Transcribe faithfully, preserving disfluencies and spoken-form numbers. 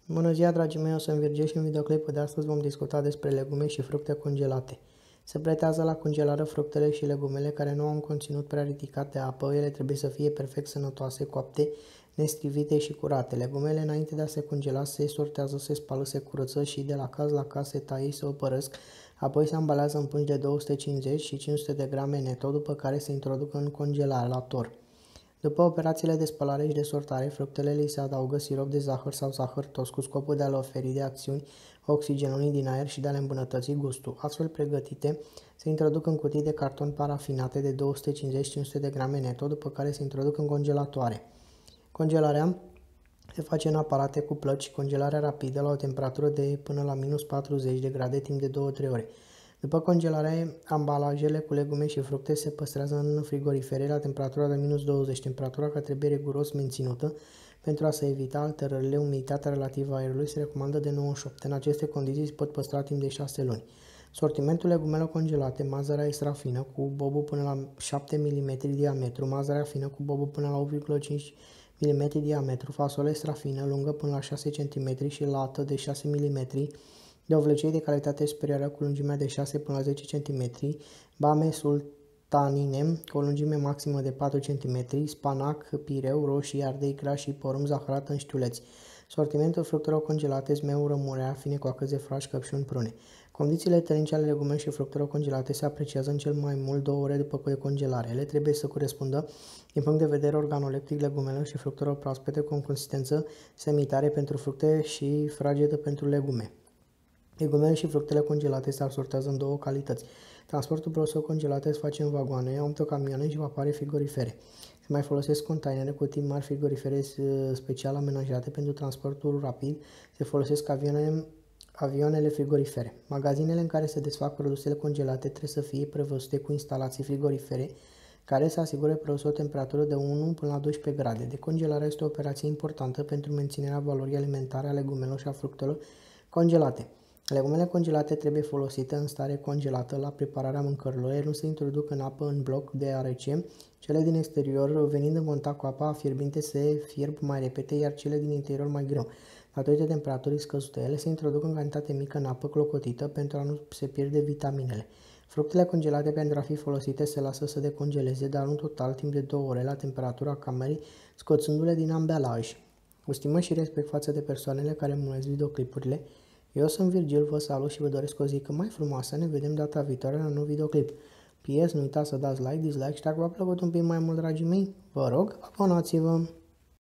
Bună ziua, dragii mei, eu sunt Virgil și în videoclipul de astăzi vom discuta despre legume și fructe congelate. Se pretează la congelare fructele și legumele care nu au un conținut prea ridicat de apă. Ele trebuie să fie perfect sănătoase, coapte, nestrivite și curate. Legumele, înainte de a se congela, se sortează, se spală, se curăță și de la caz la caz se taie, se opărăsc, apoi se ambalează în pungi de două sute cincizeci și cinci sute de grame neto, după care se introduc în congelator. După operațiile de spălare și de sortare, fructele li se adaugă sirop de zahăr sau zahăr tost cu scopul de a le oferi de acțiuni oxigenului din aer și de a le îmbunătăți gustul. Astfel pregătite, se introduc în cutii de carton parafinate de două sute cincizeci cinci sute de grame neto, după care se introduc în congelatoare. Congelarea se face în aparate cu plăci și congelarea rapidă la o temperatură de până la minus patruzeci de grade timp de două trei ore. După congelare, ambalajele cu legume și fructe se păstrează în frigorifere la temperatura de minus douăzeci, temperatura care trebuie riguros menținută pentru a se evita alterările. Umiditatea relativă a aerului se recomandă de nouăzeci și opt. În aceste condiții se pot păstra timp de șase luni. Sortimentul legumelor congelate: mazărea extra fină cu bobul până la șapte milimetri diametru, mazărea fină cu bobul până la opt virgulă cinci milimetri diametru, fasole extra fină lungă până la șase centimetri și lată de șase milimetri, de ovlecei de calitate superioară cu lungimea de șase până la zece centimetri, bame sultanine cu o lungime maximă de patru centimetri, spanac, pireu, roșii, ardei grași și porumb zahărat în știuleți. Sortimentul fructelor congelate: zmeu, rămurea, fine coacăze, frași, căpșuni, prune. Condițiile termice ale legumelor și fructelor congelate se apreciază în cel mai mult două ore după decongelare. Ele trebuie să corespundă, din punct de vedere organoleptic, legumelor și fructelor proaspete cu o consistență semitare pentru fructe și fragedă pentru legume. Legumele și fructele congelate se asortează în două calități. Transportul produselor congelate se face în vagoane, autocamioane și vapoare frigorifere. Se mai folosesc containere cu timp mari, frigorifere special amenajate pentru transportul rapid. Se folosesc avioane, avioanele frigorifere. Magazinele în care se desfac produsele congelate trebuie să fie prevăzute cu instalații frigorifere care să asigure produsul o temperatură de unu până la doisprezece grade. Decongelarea este o operație importantă pentru menținerea valorii alimentare a legumelor și a fructelor congelate. Legumele congelate trebuie folosite în stare congelată la prepararea mâncărilor. Ele nu se introduc în apă în bloc, deoarece cele din exterior, venind în contact cu apa fierbinte, se fierb mai repede, iar cele din interior mai greu, datorită temperaturii scăzute. Ele se introduc în cantitate mică în apă clocotită pentru a nu se pierde vitaminele. Fructele congelate, pentru a fi folosite, se lasă să decongeleze, dar în total timp de două ore la temperatura camerei, scoțându-le din ambalaj. Cu stimă și respect față de persoanele care îmi urmăresc videoclipurile, eu sunt Virgil, vă salut și vă doresc o zi cât mai frumoasă. Ne vedem data viitoare la un nou videoclip. P S. Nu uitați să dați like, dislike și dacă v-a plăcut un pic mai mult, dragii mei, vă rog, abonați-vă!